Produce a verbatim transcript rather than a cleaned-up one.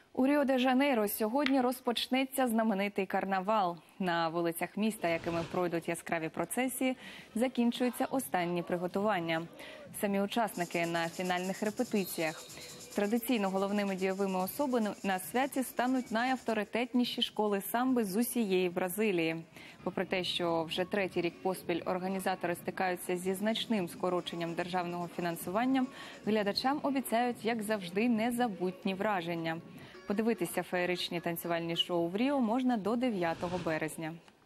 У Ріо-де-Жанейро сьогодні розпочнеться знаменитий карнавал. На вулицях міста, якими пройдуть яскраві процесії, закінчуються останні приготування. Самі учасники на фінальних репетиціях. Традиційно головними дієвими особами на святі стануть найавторитетніші школи самби з усієї Бразилії. Попри те, що вже третій рік поспіль організатори стикаються зі значним скороченням державного фінансування, глядачам обіцяють, як завжди, незабутні враження. Подивитися феєричні танцювальні шоу в Ріо можна до дев'ятого березня.